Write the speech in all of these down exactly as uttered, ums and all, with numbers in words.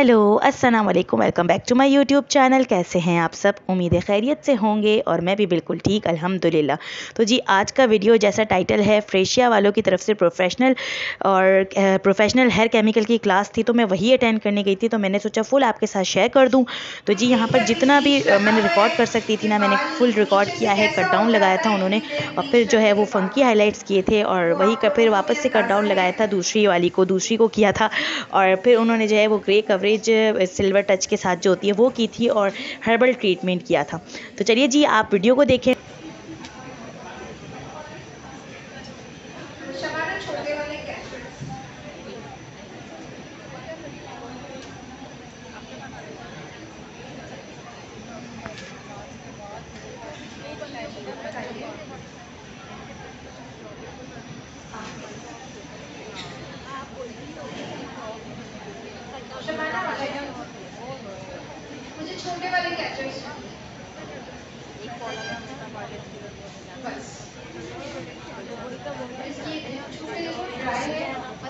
Hello अस्सलाम वालेकुम, welcome back to my YouTube channel. कैसे हैं आप सब? उम्मीद है खैरियत से होंगे और मैं भी बिल्कुल ठीक अल्हम्दुलिल्लाह। तो जी आज का वीडियो जैसा टाइटल है, फ्रेशिया वालों की तरफ से प्रोफेशनल और प्रोफेशनल हेयर केमिकल की क्लास थी, तो मैं वही अटेंड करने गई थी। तो मैंने सोचा फुल आपके साथ शेयर कर दूँ। तो जी यहाँ पर जितना भी मैंने रिकॉर्ड कर सकती थी ना, मैंने फुल रिकॉर्ड किया है। कट डाउन लगाया था उन्होंने और फिर जो है वो फ़ंकी हाईलाइट्स किए थे और वही फिर वापस से कट डाउन लगाया था दूसरी वाली को दूसरी को किया था। और फिर उन्होंने जो है वो ग्रे कवरेज सिल्वर टच के साथ जो होती है वो की थी और हर्बल ट्रीटमेंट किया था। तो चलिए जी आप वीडियो को देखें। शबाना छोटे वाले कैचेस बताइए। शबाना वाले मुझे छोटे वाले कैचेस बस। इसकी छूटे देखो ड्राई है।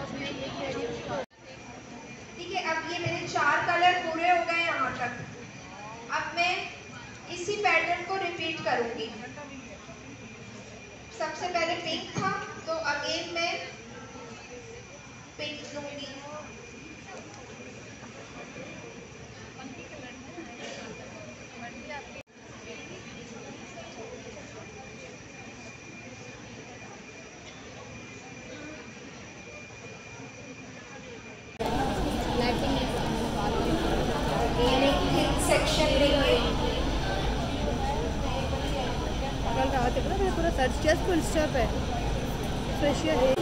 ठीक है, अब ये मेरे चार कलर पूरे हो गए यहाँ तक। अब मैं इसी पैटर्न को रिपीट करूंगी। सबसे पहले पिंक था तो अगेन मैं पिंक लूंगी। सेक्शन लेंगे। कल रात है ना, मैंने पूरा सर्च किया, फुल स्टॉप है फ्रेशिया है।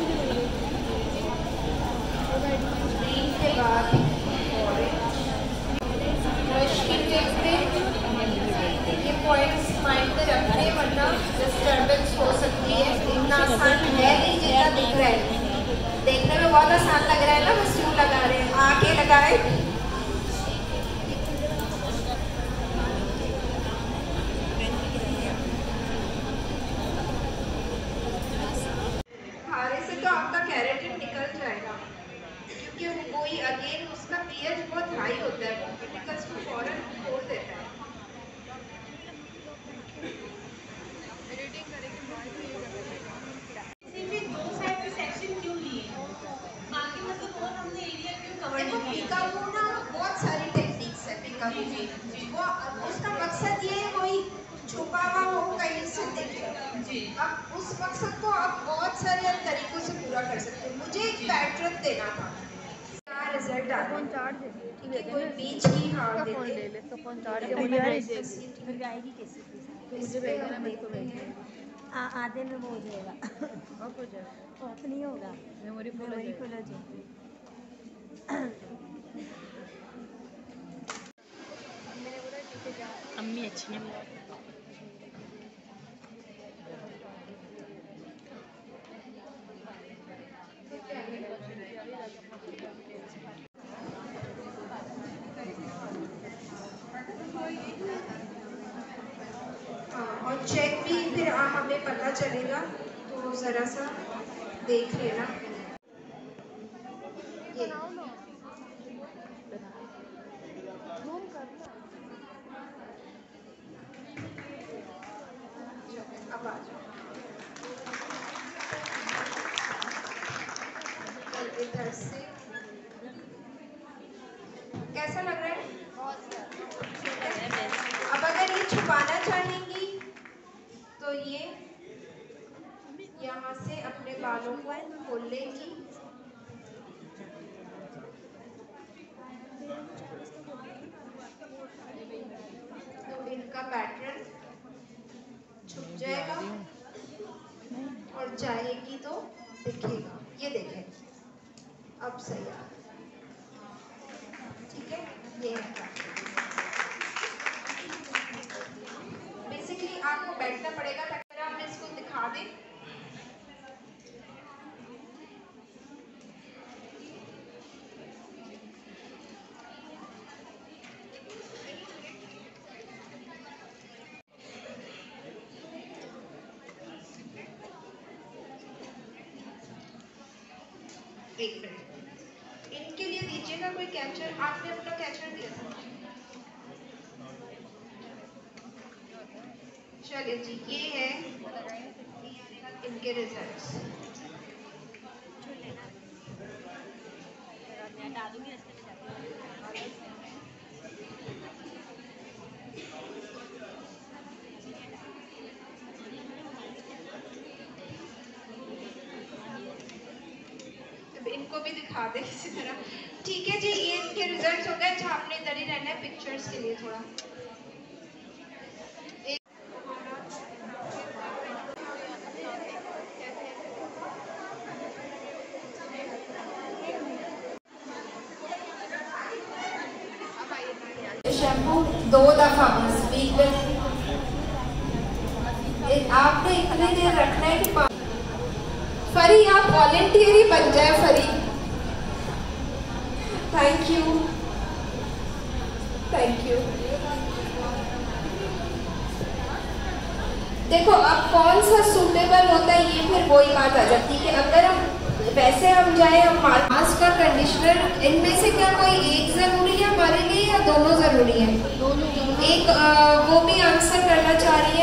ग्रीन के बाद ब्रश की टिप पे ये पॉइंट्स माइंड में रखने, वरना डिस्टर्बेंस हो सकती है। इतना आसान है नहीं जितना दिख रहा है। देखने में बहुत आसान लग रहा है ना, बस यूं लगा रहे हैं, आगे लगाए। खाने से तो आपका कैरेटिन निकल जाएगा, क्योंकि वो वही अगेन उसका पीएच बहुत हाई होता है, वो क्रिटिकल्स को फौरन खोल देता है। देखो पिकाबू ना बहुत सारी टेक्निक्स है पिकाबू की। वो उसका मकसद ये है कोई छुपा हुआ हो कहीं से दिखे। अब उस मकसद को आप बहुत सारे तरीकों से पूरा कर सकते हैं। मुझे एक पैटर्न देना था, क्या रिजल्ट आ फोन रहा चार्ज है, है। ठीक है, कोई बीच की हाँ इसका फोन देते ले ले, इसका फोन चार्ज है, हैं। मुझे भेज दे। फिर आएगी कैसे? तो इस मुझे पे भेज देना, हम मैं इसको देखते भेज हैं। दूँगी। आधे में वो हो जाएगा। ऑफ हो जाए, ऑफ नहीं होगा, मेमोरी फुल हो मेमोरी जाएगी। फुल हो जाएगी। मैंने बोला ठीक है जा। अम्मी अच्छी हैं। हाँ, और चेक भी फिर आ, हमें पता चलेगा, तो ज़रा सा देख लेना। ये अब आ जाओ। और इधर से कैसा लग रहा है? ठीक है। अब अगर ये छुपाना चाहेंगी तो ये यहाँ से अपने बालों को खोल लेंगी। तो इनका पैटर्न छुप जाएगा और चाहेगी तो दिखेगा। ये देखें, अब सही आ रहा है। ठीक है, ये है बेसिकली आपको बैठना पड़ेगा ताकि हम इसको दिखा दें। एक मिनट, इनके लिए दीजिएगा कोई कैचर, आपने अपना कैचर दिया था। चलिए जी, ये है इनके रिजल्ट्स। इनको भी दिखा दे किसी तरह। ठीक है जी, ये इनके रिजल्ट्स हो गए। अच्छा, आपने इधर ही रहना है पिक्चर्स के लिए थोड़ा। शैम्पू दो दफा बस वीक में, आपने इतने देर रखना है कि फरी आप वॉलेंटियर ही बन जाए। फरी, थैंक यू थैंक यू। देखो अब कौन सा सूटेबल होता है, ये फिर वही बात आ जाती है कि अगर हम वैसे हम जाए, हम मास्क का कंडीशनर, इनमें से क्या कोई एक जरूरी है हमारे लिए या दोनों जरूरी है? एक आ, वो भी आंसर करना चाह रही है।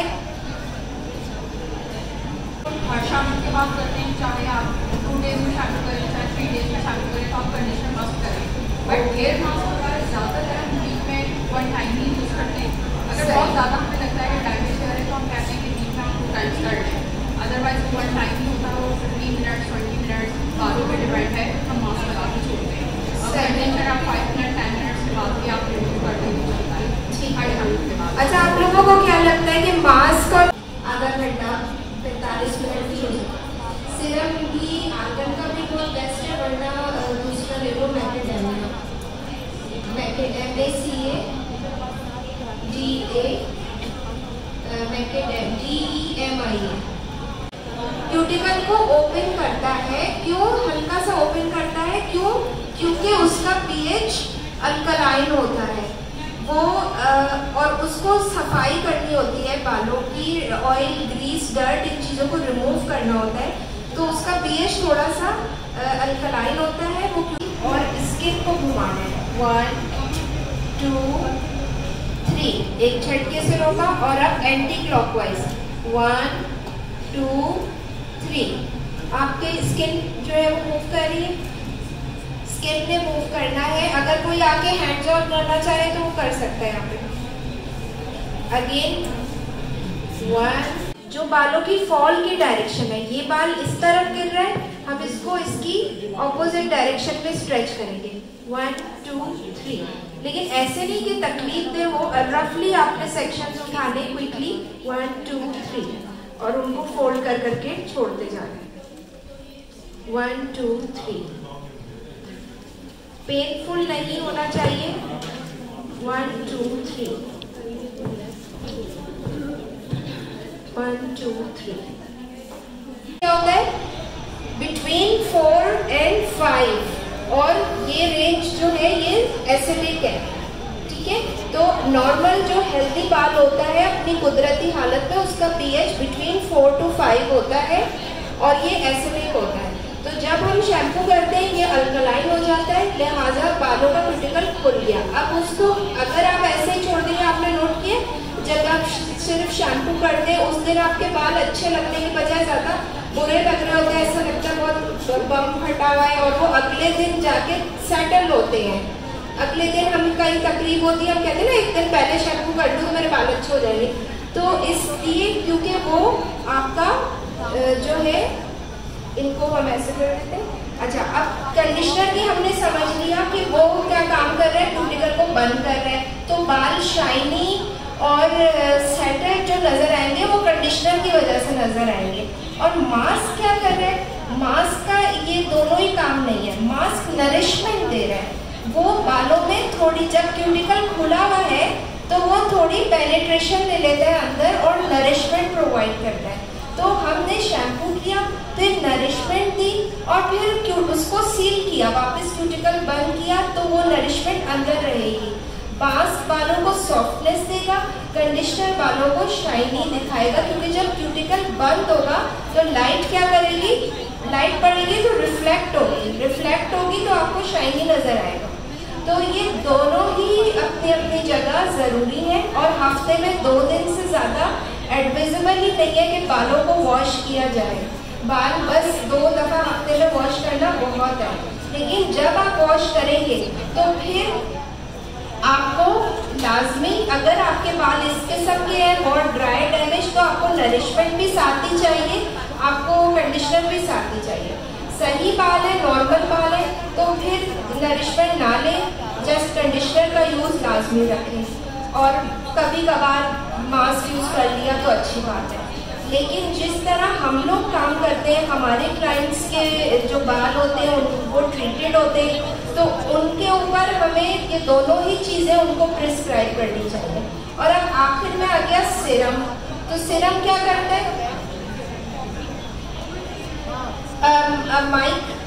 शाम की बात करते हैं, चाहे आप टू डेज में शैम्पू करें चाहे थ्री डेज में शैम्पू करें तो आप कंडीशनर मस्ट करें। बट हेयर मास्क वगैरह ज़्यादातर हम वीक में वन टाइम ही यूज़ करते हैं। अगर बहुत ज़्यादा हमें लगता है कि डैमेज हेयर है तो हम कहते हैं कि वीक में हम टू टाइम्स कर लें। अदरवाइज वन टाइम ही होता है, वो फिफ्टीन मिनट्स ट्वेंटी मिनट्स बालों पर डिपेंड है, हम मास्क लगा के छोड़ते हैं। और कंडीशनर आप फाइव मिनट टेन मिनट्स के बाद भी आप रिमूव कर देंगे चलता है। ठीक है। अच्छा, आप लोगों को क्या लगता है कि मास्क और आधा घंटा पैंतालीस मिनट की सिरम भी आंगन का भी बहुत बेस्ट है, वरना दूसरा ले लो macadamia, M A C A D A मैकेडेम D E M I A. Cuticle को ओपन करता है, क्यों हल्का सा ओपन करता है, क्यों? क्योंकि उसका पीएच अल्कलाइन होता है वो आ, और उसको सफाई करनी होती है, बालों की ऑयल, ग्रीस, डर्ट, इन चीज़ों को रिमूव करना होता है, तो उसका पीएच थोड़ा सा अल्कलाइन होता है वो। और स्किन को घुमाना है, वन टू थ्री, एक झटके से रोका। और अब anti clockwise, one two three. आपके स्किन जो है वो मूव कर रही है, स्किन ने मूव करना है। अगर कोई आके हैंड्स ऑन करना चाहे तो वो कर सकता है यहाँ पे। अगेन वन, जो बालों की फॉल की डायरेक्शन है, ये बाल इस तरफ गिर रहा है, हम इसको इसकी ऑपोजिट डायरेक्शन में स्ट्रेच करेंगे, वन टू थ्री। लेकिन ऐसे नहीं कि तकलीफ दे हो, रफली आपने सेक्शंस उठाने क्विकली, वन टू थ्री, और उनको फोल्ड कर करके छोड़ते जाना है, वन टू थ्री। पेनफुल नहीं होना चाहिए, one two three, one two three. क्या होता है? बिटवीन फोर एंड फाइव, और ये रेंज जो है ये एसिडिक है, ठीक है? तो नॉर्मल जो हेल्दी बाल होता है अपनी कुदरती हालत में, उसका pH between four to five होता है, और ये एसिडिक होता है। तो जब हम शैम्पू करते हैं ये अल्कलाइन हो जाता है, लिहाजा बालों का क्यूटिकल खुल गया। अब उसको अगर आप ऐसे ही छोड़ देंगे, आपने नोट किया, जब आप सिर्फ शैम्पू कर दें उस दिन आपके बाल अच्छे लगने की बजाय ज़्यादा बुरे लग रहे होते हैं, ऐसा लगता है बहुत बम फटा हुआ है, और वो अगले दिन जाके सेटल होते हैं। अगले दिन हम कहीं तकलीफ होती है, हम कहते हैं ना एक दिन पहले शैम्पू कर दूँ तो मेरे बाल अच्छे हो जाएंगे। तो इसलिए क्योंकि वो आपका जो है, इनको हम ऐसे कर देते हैं। अच्छा, अब कंडीशनर की हमने समझ लिया कि वो क्या काम कर रहा है, क्यूटिकल को बंद कर रहा है, तो बाल शाइनी और सेटेड जो नजर आएंगे वो कंडीशनर की वजह से नजर आएंगे। और मास्क क्या कर रहा है? मास्क का ये दोनों ही काम नहीं है। मास्क नरिशमेंट दे रहा है, वो बालों में थोड़ी, जब क्यूटिकल खुला हुआ है तो वो थोड़ी पेनिट्रेशन ले लेता है अंदर और नरिशमेंट प्रोवाइड करता है। तो हमने शैम्पू किया, फिर नरिशमेंट दी, और फिर उसको सील किया, वापस क्यूटिकल बंद किया, तो वो नरिशमेंट अंदर रहेगी। मास्क बालों को सॉफ्टनेस देगा, कंडीशनर बालों को शाइनी दिखाएगा, क्योंकि जब क्यूटिकल बंद होगा तो लाइट क्या करेगी? लाइट लाइट पड़ेगी तो रिफ्लेक्ट होगी, रिफ्लेक्ट होगी तो आपको शाइनी नज़र आएगा। तो ये दोनों ही अपनी अपनी जगह ज़रूरी है और हफ्ते में दो दिन से ज़्यादा एडवाइजेबल ही नहीं है कि बालों को वॉश किया जाए। बाल बस दो दफ़ा हफ्ते में वॉश करना बहुत है, लेकिन जब आप वॉश करेंगे तो फिर आपको लाजमी, अगर आपके बाल इस किस्म के हैं बहुत ड्राई डैमेज, तो आपको नरिशमेंट भी साथ ही चाहिए, आपको कंडीशनर भी साथ ही चाहिए। सही बाल है, नॉर्मल बाल है, तो फिर नरिशमेंट ना लें, जस्ट कंडीशनर का यूज़ लाजमी रखें और कभी कभार मास्क यूज़ कर लिया तो अच्छी बात है। लेकिन जिस तरह हम लोग काम करते हैं, हमारे क्लाइंट्स के जो बाल होते हैं वो ट्रीटेड होते हैं, तो उनके ऊपर हमें ये दोनों ही चीज़ें उनको प्रिस्क्राइब करनी चाहिए। और अब आखिर में आ गया सीरम। तो सीरम क्या करता है? माइक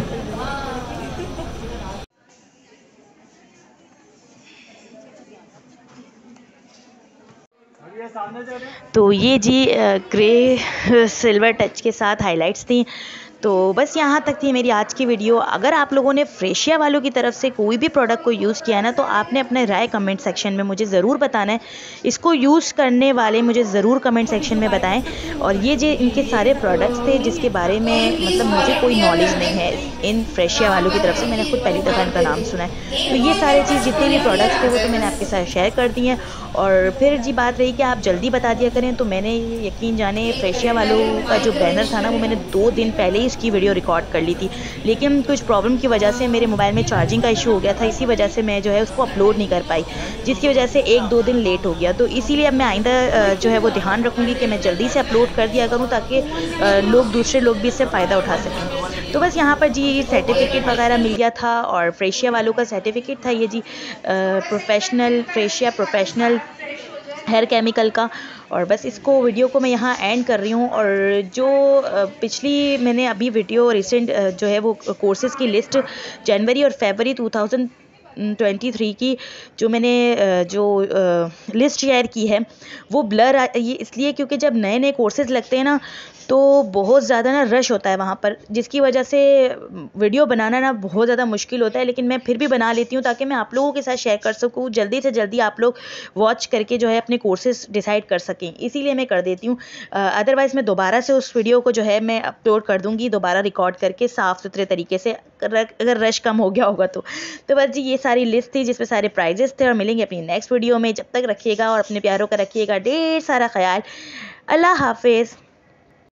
तो ये जी ग्रे सिल्वर टच के साथ हाइलाइट्स थी। तो बस यहाँ तक थी मेरी आज की वीडियो। अगर आप लोगों ने फ्रेशिया वालों की तरफ से कोई भी प्रोडक्ट को यूज़ किया है ना, तो आपने अपने राय कमेंट सेक्शन में मुझे ज़रूर बताना है। इसको यूज़ करने वाले मुझे ज़रूर कमेंट सेक्शन में बताएं। और ये जो इनके सारे प्रोडक्ट्स थे जिसके बारे में मतलब मुझे कोई नॉलेज नहीं है इन फ्रेशिया वालों की तरफ से, मैंने खुद पहली दफ़ा इनका नाम सुना है। तो ये सारे चीज़ जितने भी प्रोडक्ट्स थे वो तो मैंने आपके साथ शेयर कर दी हैं। और फिर जी बात रही कि आप जल्दी बता दिया करें, तो मैंने यकीन जाने फ्रेशिया वालों का जो बैनर था ना, वो मैंने दो दिन पहले ही इसकी वीडियो रिकॉर्ड कर ली थी, लेकिन कुछ प्रॉब्लम की वजह से मेरे मोबाइल में चार्जिंग का इशू हो गया था। इसी वजह से मैं जो है उसको अपलोड नहीं कर पाई, जिसकी वजह से एक दो दिन लेट हो गया। तो इसीलिए अब मैं आइंदा जो है वो ध्यान रखूँगी कि मैं जल्दी से अपलोड कर दिया करूँ, ताकि लोग दूसरे लोग भी इससे फ़ायदा उठा सकें। तो बस यहाँ पर जी सर्टिफिकेट वगैरह मिल गया था, और फ्रेशिया वालों का सर्टिफिकेट था ये जी, प्रोफेशनल फ्रेशिया प्रोफेशनल हेयर केमिकल का। और बस इसको वीडियो को मैं यहाँ एंड कर रही हूँ। और जो पिछली मैंने अभी वीडियो रिसेंट जो है वो कोर्सेज़ की लिस्ट जनवरी और फरवरी टू थाउजेंड ट्वेंटी थ्री की जो मैंने जो लिस्ट शेयर की है वो ब्लर ये इसलिए क्योंकि जब नए नए कोर्सेज़ लगते हैं ना, तो बहुत ज़्यादा ना रश होता है वहाँ पर, जिसकी वजह से वीडियो बनाना ना बहुत ज़्यादा मुश्किल होता है। लेकिन मैं फिर भी बना लेती हूँ ताकि मैं आप लोगों के साथ शेयर कर सकूँ, जल्दी से जल्दी आप लोग वॉच करके जो है अपने कोर्सेज़ डिसाइड कर सकें, इसीलिए मैं कर देती हूँ। अदरवाइज़ मैं दोबारा से उस वीडियो को जो है मैं अपलोड कर दूँगी, दोबारा रिकॉर्ड करके साफ़ सुथरे तरीके से, अगर रश कम हो गया होगा तो। तो बस जी ये सारी लिस्ट थी जिसमें सारे प्राइजेस थे, और मिलेंगे अपनी नेक्स्ट वीडियो में। जब तक रखिएगा और अपने प्यारों का रखिएगा ढेर सारा ख्याल। अल्लाह हाफिज़।